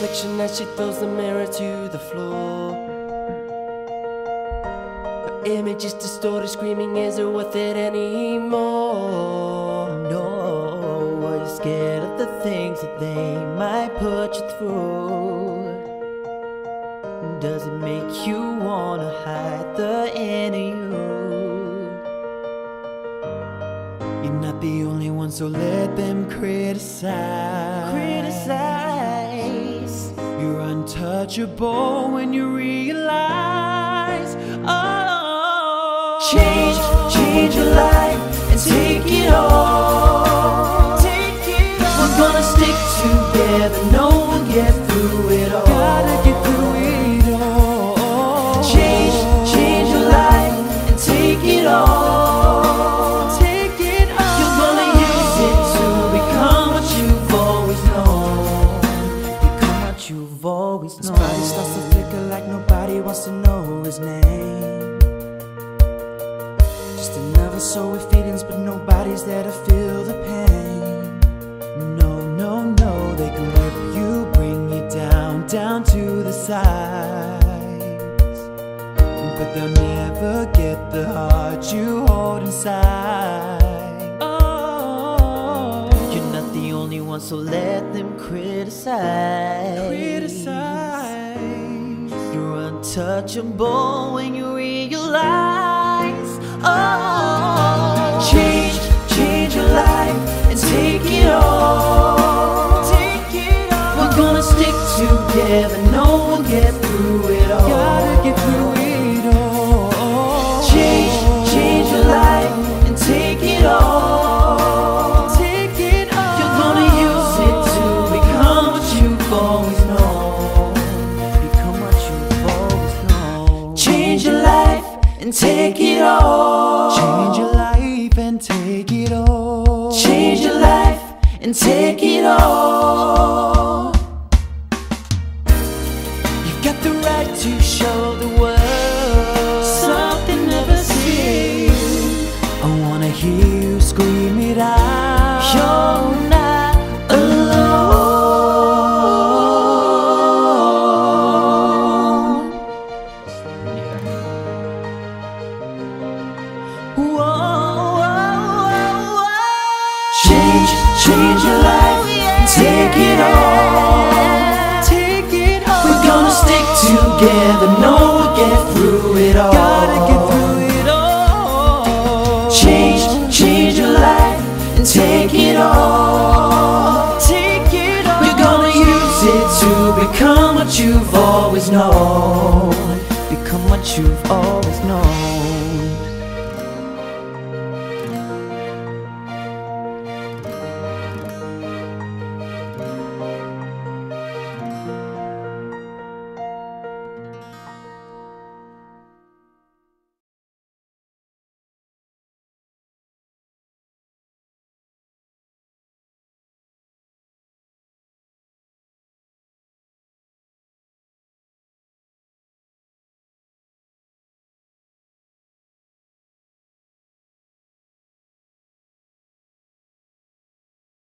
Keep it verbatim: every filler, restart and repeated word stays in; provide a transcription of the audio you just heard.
reflection as she throws the mirror to the floor. Her image is distorted, screaming, is it worth it anymore? No, are you scared of the things that they might put you through? Does it make you wanna hide the inner you? You're not the only one, so let them criticize. Criticize. You're untouchable when you realize, oh, Change, change your life and take it all. Take it all. We're gonna stick together, no one get through it all. Gotta get through it all. Change, change your life and take it all. Take it all. You're gonna use it to become what you've always known. Become what you've always known. His body starts to flicker like nobody wants to know his name. Just another soul with feelings, but nobody's there to feel the pain. No, no, no, they can whip you, bring you down, down to the sides, but they'll never get the heart you hold inside. Oh, you're not the only one, so let them criticize. Criticize. You're untouchable when you realize, oh, Change, change your life and take it all. take it all. We're gonna stick together, no one get through it all. Gotta get through it all. Change, change your life and take it all. Take it all. You're gonna use it to become what you've always known. Become what you've always known. Change your life and take it all. Change your life and take it all. Change your life and take it all. You've got the right to show the world something never seen. I wanna hear you scream it out. You're not alone. Whoa, whoa, whoa. Change, change your life and take it all. Take it all. We're gonna stick together, no one get through it all. Gotta get through it all. Change, change your life and take it all. Take it all. You're gonna use it to become what you've always known. Become what you've always known.